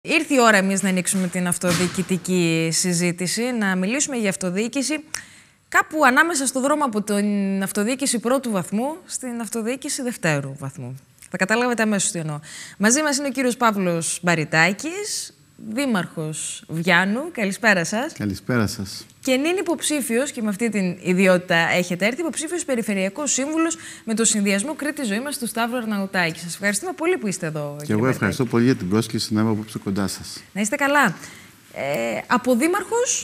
Ήρθε η ώρα εμείς να ανοίξουμε την αυτοδιοικητική συζήτηση, να μιλήσουμε για αυτοδιοίκηση κάπου ανάμεσα στο δρόμο από την αυτοδιοίκηση πρώτου βαθμού στην αυτοδιοίκηση δευτέρου βαθμού. Θα καταλάβετε αμέσως τι εννοώ. Μαζί μας είναι ο κύριος Παύλος Μπαριτάκης, δήμαρχος Βιάννου. Καλησπέρα σας. Καλησπέρα σας. Και είναι υποψήφιος, και με αυτή την ιδιότητα έχετε έρθει, υποψήφιος περιφερειακός σύμβουλος με το συνδυασμό Κρήτη Ζωή μας του Σταύρου Αρναουτάκη. Σας ευχαριστούμε πολύ που είστε εδώ. Και εγώ ευχαριστώ πολύ για την πρόσκληση να είμαι απόψε κοντά σας. Να είστε καλά. Από δήμαρχος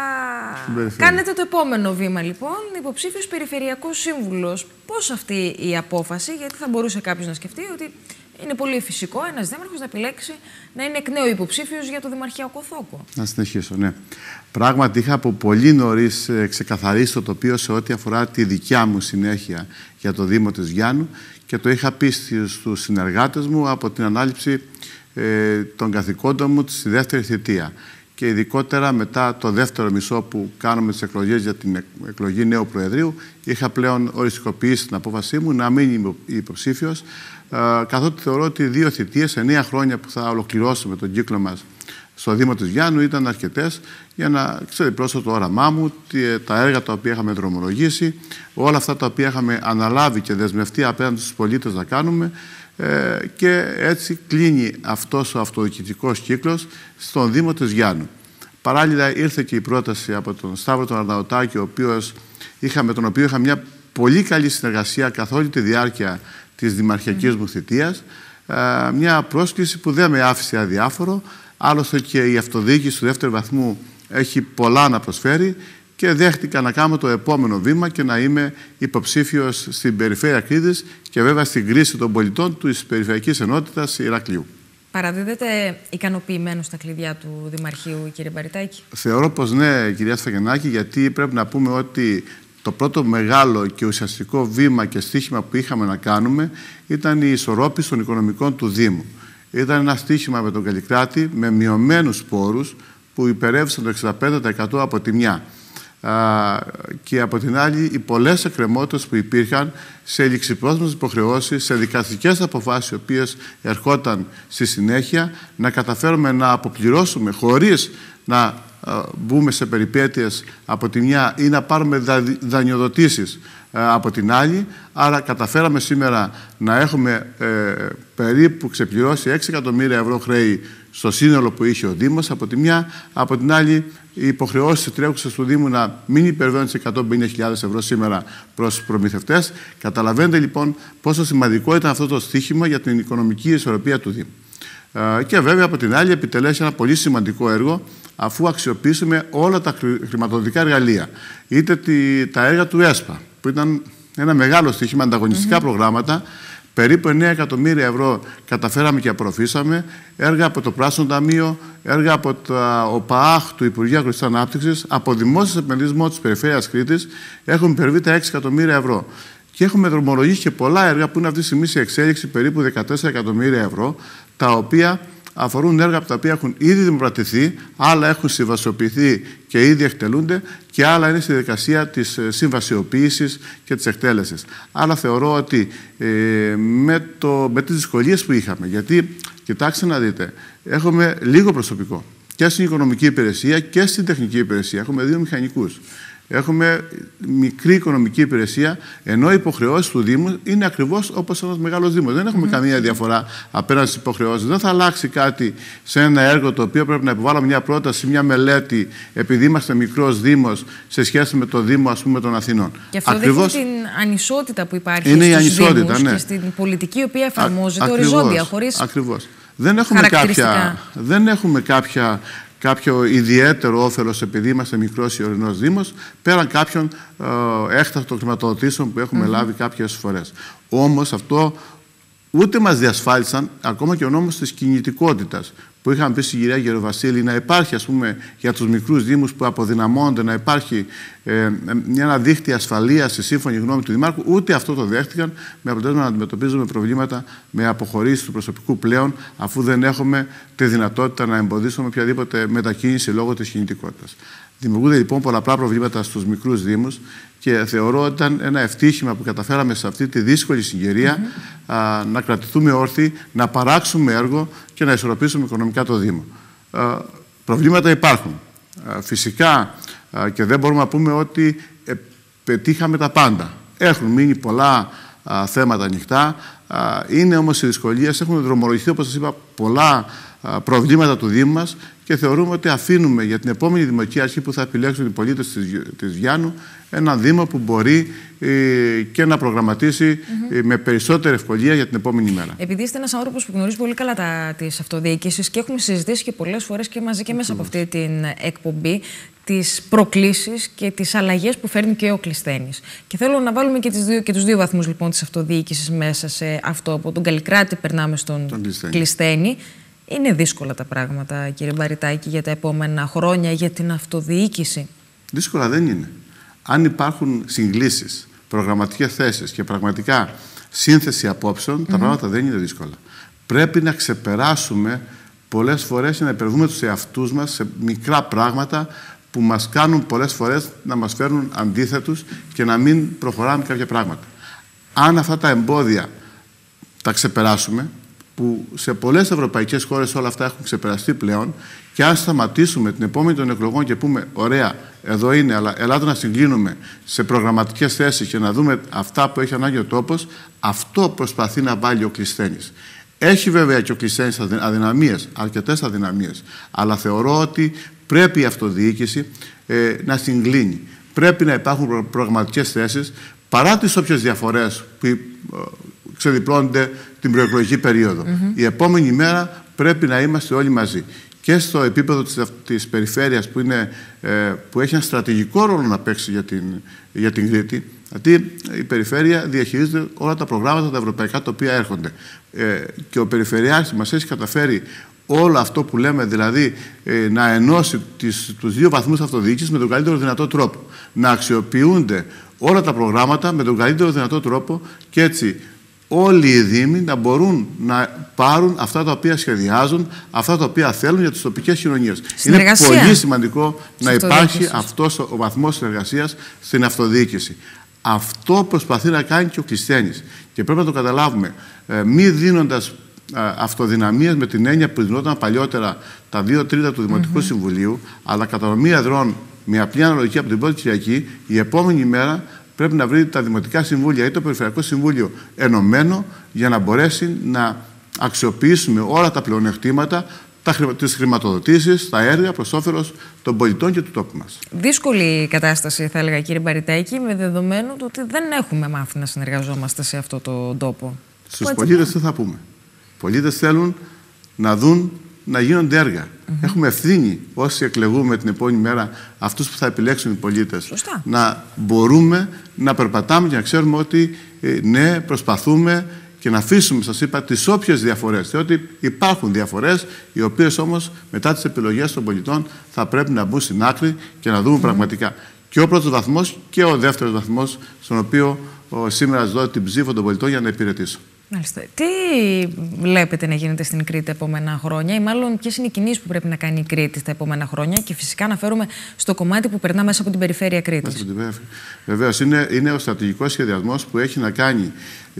κάνετε το επόμενο βήμα, λοιπόν, υποψήφιος περιφερειακός σύμβουλος. Πώς αυτή η απόφαση, γιατί θα μπορούσε κάποιος να σκεφτεί ότι είναι πολύ φυσικό ένας δήμαρχος να επιλέξει να είναι εκ νέου υποψήφιος για το δημαρχιακό θόκο. Να συνεχίσω, ναι. Πράγματι, είχα από πολύ νωρίς ξεκαθαρίσει το τοπίο σε ό,τι αφορά τη δικιά μου συνέχεια για το Δήμο της Βιάννου και το είχα πει στους συνεργάτες μου από την ανάληψη των καθηκόντων μου στη δεύτερη θητεία. Και ειδικότερα μετά το δεύτερο μισό που κάνουμε τις εκλογές για την εκλογή νέου Προεδρείου, είχα πλέον οριστικοποιήσει την απόφασή μου να μην είμαι υποψήφιος, καθότι θεωρώ ότι 2 θητείες, 9 χρόνια που θα ολοκληρώσουμε τον κύκλο μας στο Δήμο της Βιάννου ήταν αρκετές για να ξεδιπλώσω το όραμά μου, τα έργα τα οποία είχαμε δρομολογήσει, όλα αυτά τα οποία είχαμε αναλάβει και δεσμευτεί απέναντι στους πολίτες να κάνουμε. Και έτσι κλείνει αυτός ο αυτοδιοικητικός κύκλος στον Δήμο της Βιάννου. Παράλληλα ήρθε και η πρόταση από τον Σταύρο τον Αρναουτάκη, με τον οποίο είχα μια πολύ καλή συνεργασία καθ' όλη τη διάρκεια της δημαρχιακής μου θητείας. Μια πρόσκληση που δεν με άφησε αδιάφορο. Άλλωστε και η αυτοδιοίκηση του δεύτερου βαθμού έχει πολλά να προσφέρει και δέχτηκα να κάνω το επόμενο βήμα και να είμαι υποψήφιος στην Περιφέρεια Κρήτης και βέβαια στην κρίση των πολιτών της Περιφερειακής Ενότητας Ηρακλείου. Παραδίδετε ικανοποιημένο στα κλειδιά του Δημαρχείου, κύριε Μπαριτάκη? Θεωρώ πως ναι, κυρία Σφαγενάκη, γιατί πρέπει να πούμε ότι το πρώτο μεγάλο και ουσιαστικό βήμα και στοίχημα που είχαμε να κάνουμε ήταν η ισορρόπηση των οικονομικών του Δήμου. Ήταν ένα στοίχημα με τον Καλλικράτη με μειωμένους πόρους που υπερεύσαν το 65% από τη μια. Και από την άλλη οι πολλές εκκρεμότητες που υπήρχαν σε ληξιπρόθεσμες υποχρεώσεις, σε δικαστικές αποφάσεις οι οποίες ερχόταν στη συνέχεια, να καταφέρουμε να αποπληρώσουμε χωρίς να μπούμε σε περιπέτειες από τη μια ή να πάρουμε δανειοδοτήσεις από την άλλη. Άρα καταφέραμε σήμερα να έχουμε περίπου ξεπληρώσει 6 εκατομμύρια ευρώ χρέη στο σύνολο που είχε ο Δήμος από τη μια, από την άλλη οι υποχρεώσεις τρέχουσες του Δήμου να μην υπερβαίνουν τις 150.000 ευρώ σήμερα προς προμηθευτές. Καταλαβαίνετε λοιπόν πόσο σημαντικό ήταν αυτό το στοίχημα για την οικονομική ισορροπία του Δήμου. Και βέβαια από την άλλη επιτελέσει ένα πολύ σημαντικό έργο αφού αξιοποιήσουμε όλα τα χρηματοδοτικά εργαλεία. Είτε τα έργα του ΕΣΠΑ, που ήταν ένα μεγάλο στοίχημα, ανταγωνιστικά προγράμματα, περίπου 9 εκατομμύρια ευρώ καταφέραμε και απορροφήσαμε, έργα από το Πράσινο Ταμείο, έργα από το ΟΠΑΑΧ του Υπουργείου Αγροτικής Ανάπτυξης, από δημόσιες επενδύσεις της Περιφέρειας Κρήτης, έχουμε υπερβεί τα 6 εκατομμύρια ευρώ. Και έχουμε δρομολογήσει και πολλά έργα που είναι αυτή τη στιγμή σε εξέλιξη, περίπου 14 εκατομμύρια ευρώ, τα οποία αφορούν έργα από τα οποία έχουν ήδη δημοπρατηθεί, άλλα έχουν συμβασιοποιηθεί και ήδη εκτελούνται και άλλα είναι στη διαδικασία της συμβασιοποίησης και της εκτέλεσης. Άρα θεωρώ ότι με τις δυσκολίες που είχαμε, γιατί κοιτάξτε να δείτε, έχουμε λίγο προσωπικό και στην οικονομική υπηρεσία και στην τεχνική υπηρεσία. Έχουμε 2 μηχανικούς. Έχουμε μικρή οικονομική υπηρεσία, ενώ οι υποχρεώσεις του Δήμου είναι ακριβώς όπως ένας μεγάλος Δήμος. Δεν έχουμε καμία διαφορά απέναντι στις υποχρεώσεις. Δεν θα αλλάξει κάτι σε ένα έργο το οποίο πρέπει να υποβάλουμε μια πρόταση, μια μελέτη, επειδή είμαστε μικρός Δήμος σε σχέση με το Δήμο, ας πούμε, των Αθηνών. Και αυτό δείχνει την ανισότητα που υπάρχει στους Δήμους και στην πολιτική η οποία εφαρμόζεται οριζόντια, χωρίς δεν έχουμε κάποιο ιδιαίτερο όφελος επειδή είμαστε μικρός ή ορεινός Δήμος, πέραν κάποιων έκτακτων χρηματοδοτήσεων που έχουμε λάβει κάποιες φορές. Όμως αυτό ούτε μας διασφάλισαν ακόμα και ο νόμος της κινητικότητας που είχαμε πει στην κυρία Γεροβασίλη να υπάρχει, ας πούμε, για τους μικρούς Δήμους που αποδυναμώνονται, να υπάρχει ένα δίχτυ ασφαλείας στη σύμφωνη γνώμη του Δημάρχου. Ούτε αυτό το δέχτηκαν, με αποτέλεσμα να αντιμετωπίζουμε προβλήματα με αποχωρήσεις του προσωπικού πλέον, αφού δεν έχουμε τη δυνατότητα να εμποδίσουμε οποιαδήποτε μετακίνηση λόγω της κινητικότητας. Δημιουργούνται λοιπόν πολλαπλά προβλήματα στους μικρούς δήμους και θεωρώ ότι ήταν ένα ευτύχημα που καταφέραμε σε αυτή τη δύσκολη συγκαιρία να κρατηθούμε όρθιοι, να παράξουμε έργο και να ισορροπήσουμε οικονομικά το Δήμο. Προβλήματα υπάρχουν. Φυσικά και δεν μπορούμε να πούμε ότι πετύχαμε τα πάντα. Έχουν μείνει πολλά θέματα ανοιχτά. Είναι όμως οι δυσκολίες, έχουν δρομολογηθεί, όπως σας είπα, πολλά προβλήματα του Δήμου μας και θεωρούμε ότι αφήνουμε για την επόμενη δημοτική αρχή που θα επιλέξουν οι πολίτες της Γιάννου ένα Δήμο που μπορεί και να προγραμματίσει με περισσότερη ευκολία για την επόμενη μέρα. Επειδή είστε ένας άνθρωπος που γνωρίζει πολύ καλά της αυτοδιοίκησης και έχουμε συζητήσει και πολλές φορές και μαζί και μέσα από αυτή την εκπομπή τις προκλήσεις και τις αλλαγές που φέρνει και ο Κλεισθένης. Και θέλω να βάλουμε και τους δύο βαθμούς λοιπόν της αυτοδιοίκησης μέσα σε αυτό. Από τον Καλλικράτη περνάμε στον Κλεισθένη. Είναι δύσκολα τα πράγματα, κύριε Μπαριτάκη, για τα επόμενα χρόνια, για την αυτοδιοίκηση? Δύσκολα δεν είναι. Αν υπάρχουν συγκλήσεις, προγραμματικές θέσεις και πραγματικά σύνθεση απόψεων, τα πράγματα δεν είναι δύσκολα. Πρέπει να ξεπεράσουμε πολλές φορές και να υπερβούμε τους εαυτούς μας σε μικρά πράγματα που μας κάνουν πολλές φορές να μας φέρνουν αντίθετους και να μην προχωράμε κάποια πράγματα. Αν αυτά τα εμπόδια τα ξεπεράσουμε, που σε πολλές ευρωπαϊκές χώρες όλα αυτά έχουν ξεπεραστεί πλέον, και αν σταματήσουμε την επόμενη των εκλογών και πούμε ωραία, εδώ είναι, αλλά ελάτε να συγκλίνουμε σε προγραμματικές θέσεις και να δούμε αυτά που έχει ανάγκη ο τόπος, αυτό προσπαθεί να βάλει ο Κλεισθένης. Έχει βέβαια και ο Κλεισθένης αδυναμίες, αρκετές αδυναμίες, αλλά θεωρώ ότι πρέπει η αυτοδιοίκηση να συγκλίνει. Πρέπει να υπάρχουν προγραμματικές θέσεις παρά τις όποιες διαφορές που ξεδιπλώνονται την προεκλογική περίοδο. Η επόμενη μέρα πρέπει να είμαστε όλοι μαζί. Και στο επίπεδο της περιφέρειας που έχει ένα στρατηγικό ρόλο να παίξει για την Κρήτη, γιατί η περιφέρεια διαχειρίζεται όλα τα προγράμματα τα ευρωπαϊκά τα οποία έρχονται. Και ο Περιφερειάρχης μας έχει καταφέρει όλο αυτό που λέμε, δηλαδή να ενώσει τους δύο βαθμούς αυτοδιοίκησης με τον καλύτερο δυνατό τρόπο. Να αξιοποιούνται όλα τα προγράμματα με τον καλύτερο δυνατό τρόπο και έτσι όλοι οι Δήμοι να μπορούν να πάρουν αυτά τα οποία σχεδιάζουν, αυτά τα οποία θέλουν για τις τοπικές κοινωνίες. Είναι πολύ σημαντικό να υπάρχει αυτός ο βαθμός συνεργασίας στην αυτοδιοίκηση. Αυτό προσπαθεί να κάνει και ο Κλεισθένης. Και πρέπει να το καταλάβουμε. Μη δίνοντας αυτοδυναμίες με την έννοια που δινόταν παλιότερα τα 2/3 του Δημοτικού Συμβουλίου, αλλά κατανομή εδρών με απλή αναλογική από την πρώτη Κυριακή, η επόμενη μέρα πρέπει να βρει τα Δημοτικά Συμβούλια ή το Περιφερειακό Συμβούλιο ενωμένο για να μπορέσει να αξιοποιήσουμε όλα τα πλεονεκτήματα, τις χρηματοδοτήσεις, τα έργα προς όφελος των πολιτών και του τόπου μας. Δύσκολη κατάσταση, θα έλεγα, κύριε Μπαριτάκη, με δεδομένο το ότι δεν έχουμε μάθει να συνεργαζόμαστε σε αυτό το τόπο. Στους πολίτες τι θα πούμε? Οι πολίτες θέλουν να δουν να γίνονται έργα. Έχουμε ευθύνη όσοι εκλεγούμε την επόμενη μέρα, αυτούς που θα επιλέξουν οι πολίτες, να μπορούμε να περπατάμε και να ξέρουμε ότι ναι, προσπαθούμε και να αφήσουμε, σας είπα, τις όποιες διαφορές. Διότι υπάρχουν διαφορές, οι οποίες όμως μετά τις επιλογές των πολιτών θα πρέπει να μπουν στην άκρη και να δούμε πραγματικά και ο πρώτος βαθμός και ο δεύτερος βαθμός, στον οποίο σήμερα σας δω την ψήφο των πολιτών για να υπηρετήσω. Μάλιστα. Τι βλέπετε να γίνεται στην Κρήτη τα επόμενα χρόνια, ή μάλλον ποιες είναι οι κινήσεις που πρέπει να κάνει η Κρήτη τα επόμενα χρόνια, και φυσικά αναφέρομαι στο κομμάτι που περνά μέσα από την περιφέρεια Κρήτης? Βεβαίως, είναι ο στρατηγικός σχεδιασμός που έχει να κάνει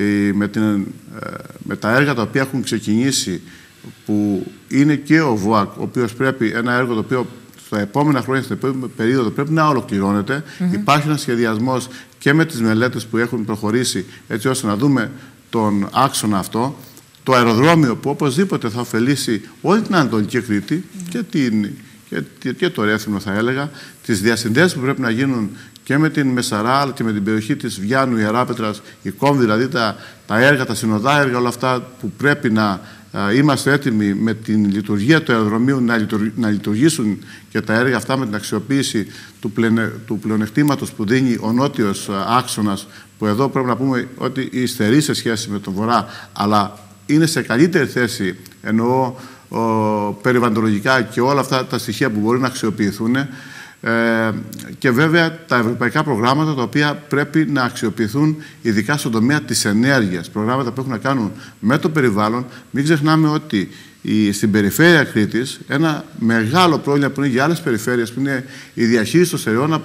με τα έργα τα οποία έχουν ξεκινήσει, που είναι και ο ΒΟΑΚ, ο οποίος πρέπει, ένα έργο το οποίο στα επόμενα χρόνια, στην επόμενη περίοδο πρέπει να ολοκληρώνεται. Υπάρχει ένας σχεδιασμός και με τις μελέτες που έχουν προχωρήσει, έτσι ώστε να δούμε τον άξονα αυτό, το αεροδρόμιο που οπωσδήποτε θα ωφελήσει όλη την Ανατολική Κρήτη και το Ρέθυμνο, θα έλεγα, τις διασυνδέσεις που πρέπει να γίνουν και με την Μεσαρά αλλά και με την περιοχή της Βιάννου, Ιεράπετρας, η Κόμβη, δηλαδή τα έργα, τα συνοδά έργα, όλα αυτά που πρέπει να είμαστε έτοιμοι με την λειτουργία του αεροδρομίου να λειτουργήσουν και τα έργα αυτά με την αξιοποίηση του πλεονεκτήματος που δίνει ο νότιος άξονας, που εδώ πρέπει να πούμε ότι υστερεί σε σχέση με τον Βορρά, αλλά είναι σε καλύτερη θέση, εννοώ περιβαλλοντολογικά και όλα αυτά τα στοιχεία που μπορούν να αξιοποιηθούν. Και βέβαια τα ευρωπαϊκά προγράμματα τα οποία πρέπει να αξιοποιηθούν ειδικά στον τομέα της ενέργειας. Προγράμματα που έχουν να κάνουν με το περιβάλλον. Μην ξεχνάμε ότι στην περιφέρεια Κρήτης ένα μεγάλο πρόβλημα που είναι για άλλες περιφέρειες, που είναι η διαχείριση των στερεών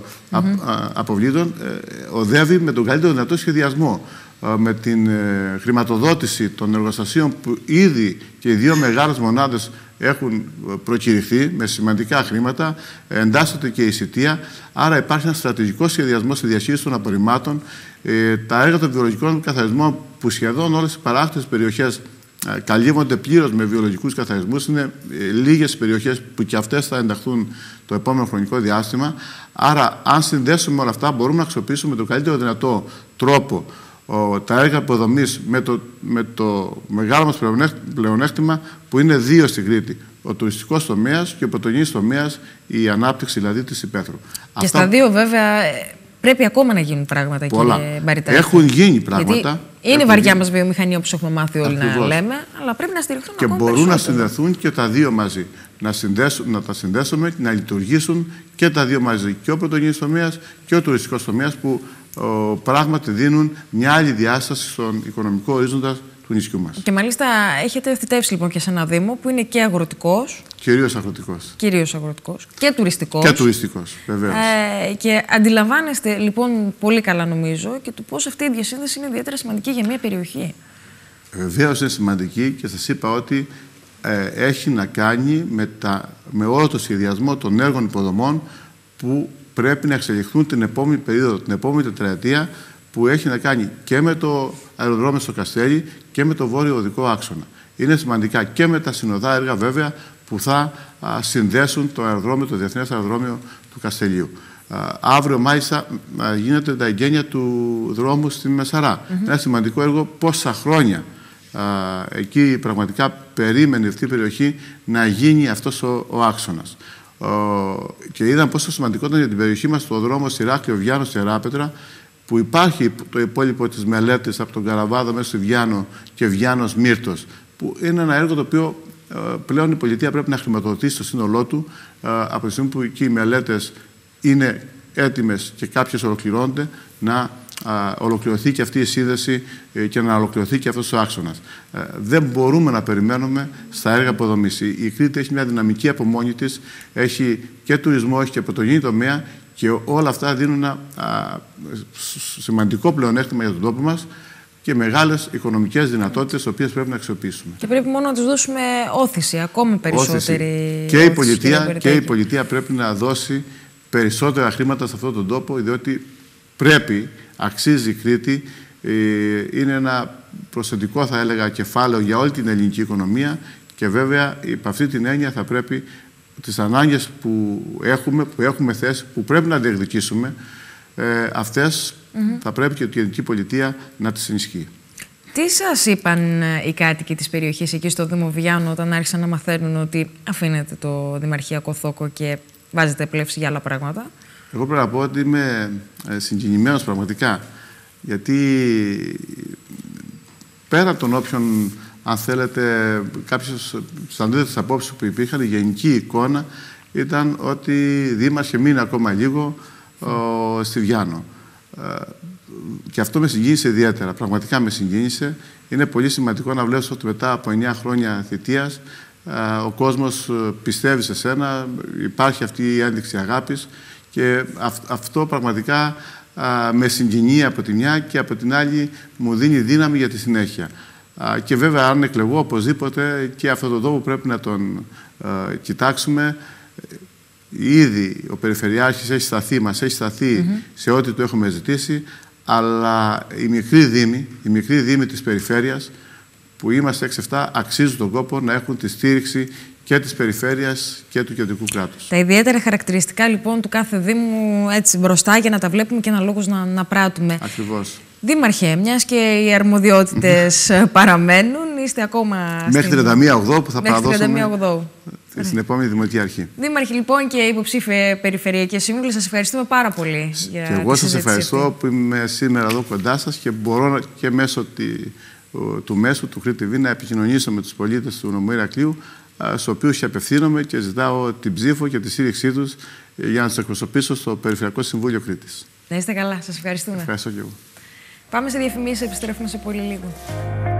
αποβλήτων, οδεύει με τον καλύτερο δυνατό σχεδιασμό. Με την χρηματοδότηση των εργοστασίων που ήδη και οι δύο μεγάλες μονάδες έχουν προκηρυχθεί με σημαντικά χρήματα, εντάσσεται και η Σιτία, άρα υπάρχει ένα στρατηγικό σχεδιασμό στη διαχείριση των απορριμμάτων. Τα έργα των βιολογικών καθαρισμών που σχεδόν όλες οι παράκτητες περιοχές καλύβονται πλήρως με βιολογικούς καθαρισμούς. Είναι λίγες περιοχές που και αυτές θα ενταχθούν το επόμενο χρονικό διάστημα. Άρα, αν συνδέσουμε όλα αυτά, μπορούμε να αξιοποιήσουμε με τον καλύτερο δυνατό τρόπο τα έργα υποδομής με το μεγάλο μας πλεονέκτημα που είναι δύο στην Κρήτη. Ο τουριστικός τομέας και ο πρωτογενής τομέας, η ανάπτυξη δηλαδή της υπαίθρου. Και στα δύο βέβαια πρέπει ακόμα να γίνουν πράγματα, κύριε Μπαριτάκη. Έχουν γίνει πράγματα. Είναι βαριά μας βιομηχανία, όπως έχουμε μάθει όλοι να λέμε, αλλά πρέπει να στηριχθούν και ακόμα μπορούν περισσότερο. να συνδεθούν και τα δύο μαζί. Να τα συνδέσουμε και να λειτουργήσουν και τα δύο μαζί. Και ο πρωτογενής τομέας και ο τουριστικός τομέας, που πράγματι δίνουν μια άλλη διάσταση στον οικονομικό ορίζοντα του νησιού μας. Και μάλιστα έχετε θητεύσει λοιπόν και σε ένα Δήμο που είναι και αγροτικός. Κυρίως αγροτικός. Κυρίως αγροτικός. Και τουριστικός. Και τουριστικός, βεβαίως. Και αντιλαμβάνεστε λοιπόν πολύ καλά, νομίζω, και το πώς αυτή η διασύνδεση είναι ιδιαίτερα σημαντική για μια περιοχή. Βεβαίως είναι σημαντική και σας είπα ότι έχει να κάνει με όλο το σχεδιασμό των έργων υποδομών που πρέπει να εξελιχθούν την επόμενη περίοδο, την επόμενη τετραετία, που έχει να κάνει και με το αεροδρόμιο στο Καστέλι και με το βόρειο οδικό άξονα. Είναι σημαντικά και με τα συνοδά έργα, βέβαια, που θα συνδέσουν το αεροδρόμιο, το Διεθνές Αεροδρόμιο του Καστελίου. Αύριο, μάλιστα, γίνεται τα εγγένεια του δρόμου στην Μεσαρά. Ένα σημαντικό έργο, πόσα χρόνια εκεί πραγματικά περίμενε αυτή η περιοχή να γίνει αυτός ο άξονας. Και είδαμε πόσο σημαντικό ήταν για την περιοχή μας το δρόμο Ηράκλειο, Βιάνος και Ράπετρα, που υπάρχει το υπόλοιπο της μελέτης από τον Καραβάδο μέσα στη Βιάνο και Βιάνος Μύρτος, που είναι ένα έργο το οποίο πλέον η πολιτεία πρέπει να χρηματοδοτήσει στο σύνολό του, από τη στιγμή που εκεί οι μελέτες είναι έτοιμες και κάποιες ολοκληρώνονται, να ολοκληρωθεί και αυτή η σύνδεση και να ολοκληρωθεί και αυτός ο άξονας. Δεν μπορούμε να περιμένουμε στα έργα υποδομής. Η Κρήτη έχει μια δυναμική από μόνη της, έχει και τουρισμό, έχει και πρωτογενή τομέα, και όλα αυτά δίνουν ένα σημαντικό πλεονέκτημα για τον τόπο μας και μεγάλες οικονομικές δυνατότητες, τις οποίες πρέπει να αξιοποιήσουμε. Και πρέπει μόνο να τους δώσουμε όθηση, ακόμη περισσότερη. Και η πολιτεία πρέπει να δώσει περισσότερα χρήματα σε αυτόν τον τόπο, διότι πρέπει, αξίζει η Κρήτη, είναι ένα προσθετικό, θα έλεγα, κεφάλαιο για όλη την ελληνική οικονομία, και βέβαια υπ' αυτή την έννοια θα πρέπει τις ανάγκες που έχουμε θέσει, που πρέπει να διεκδικήσουμε, αυτές θα πρέπει και η ελληνική πολιτεία να τις ενισχύει. Τι σας είπαν οι κάτοικοι της περιοχής εκεί στο Δήμο Βιάνου όταν άρχισαν να μαθαίνουν ότι αφήνετε το δημαρχιακό θόκο και βάζετε πλεύση για άλλα πράγματα? Εγώ πρέπει να πω ότι είμαι συγκινημένος πραγματικά, γιατί πέρα από τον όποιον, αν θέλετε, κάποιες αντίθετες απόψεις που υπήρχαν, η γενική εικόνα ήταν ότι δήμαρχε, μείνει ακόμα λίγο στη Βιάνο. Και αυτό με συγκίνησε ιδιαίτερα. Πραγματικά με συγκίνησε. Είναι πολύ σημαντικό να βλέπεις ότι μετά από 9 χρόνια θητείας ο κόσμος πιστεύει σε σένα, υπάρχει αυτή η ένδειξη αγάπης, και αυτό πραγματικά με συγκινεί από τη μια, και από την άλλη μου δίνει δύναμη για τη συνέχεια. Και βέβαια, αν εκλεγώ, οπωσδήποτε και αυτόν τον τόπο πρέπει να τον κοιτάξουμε. Ήδη ο Περιφερειάρχης έχει σταθεί, μας έχει σταθεί σε ό,τι του έχουμε ζητήσει, αλλά οι μικροί δήμοι της περιφέρειας, που είμαστε 6-7, αξίζουν τον κόπο να έχουν τη στήριξη και της περιφέρειας και του κεντρικού κράτους. Τα ιδιαίτερα χαρακτηριστικά λοιπόν του κάθε Δήμου, έτσι μπροστά, για να τα βλέπουμε και ένα λόγος να πράττουμε. Ακριβώς. Δήμαρχε, μιας και οι αρμοδιότητες παραμένουν, είστε ακόμα μέχρι 31 Οκτώβρου, που θα παραδώσουμε στην επόμενη Δημοτική Αρχή. Δήμαρχε λοιπόν και υποψήφιε περιφερειακές σύμβουλες, σας ευχαριστούμε πάρα πολύ για και εγώ σας ευχαριστώ που είμαι σήμερα εδώ κοντά σας και μπορώ και μέσω του μέσου του Κρήτη TV να επικοινωνήσω με τους πολίτες του νομού Ηρακλείου, στους οποίους και απευθύνομαι και ζητάω την ψήφο και τη στήριξή τους για να τους εκπροσωπήσω στο Περιφερειακό Συμβούλιο Κρήτης. Να είστε καλά. Σας ευχαριστούμε. Ευχαριστώ και εγώ. Πάμε σε διαφημίσεις, επιστρέφουμε σε πολύ λίγο.